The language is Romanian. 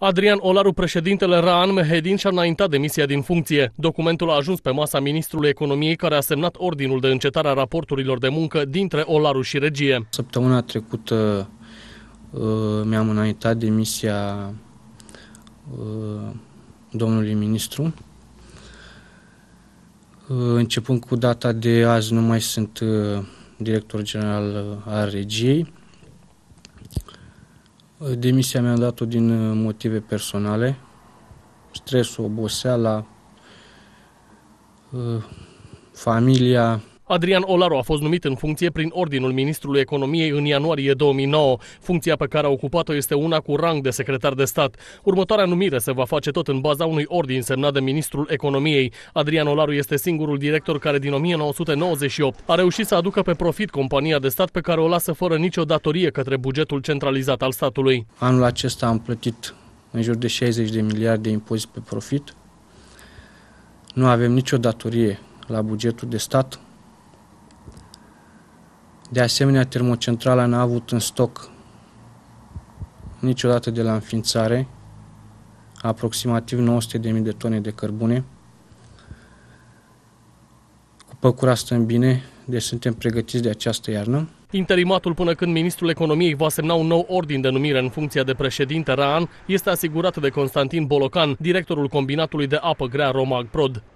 Adrian Olaru, președintele Raan Mehedin, și-a înaintat demisia din funcție. Documentul a ajuns pe masa ministrului economiei, care a semnat ordinul de încetare a raporturilor de muncă dintre Olaru și regie. Săptămâna trecută mi-am înaintat demisia domnului ministru. Începând cu data de azi nu mai sunt director general al regiei. Demisia mi-am dat-o din motive personale, stresul, oboseala, familia. Adrian Olaru a fost numit în funcție prin ordinul ministrului economiei în ianuarie 2009. Funcția pe care a ocupat-o este una cu rang de secretar de stat. Următoarea numire se va face tot în baza unui ordin semnat de ministrul economiei. Adrian Olaru este singurul director care din 1998 a reușit să aducă pe profit compania de stat pe care o lasă fără nicio datorie către bugetul centralizat al statului. Anul acesta am plătit în jur de 60 de miliarde de impozit pe profit. Nu avem nicio datorie la bugetul de stat. De asemenea, termocentrala n-a avut în stoc niciodată de la înființare aproximativ 900.000 de tone de cărbune. Cu păcura stăm bine, deci suntem pregătiți de această iarnă. Interimatul până când ministrul economiei va semna un nou ordin de numire în funcția de președinte Raan este asigurat de Constantin Bolocan, directorul combinatului de apă grea Romag Prod.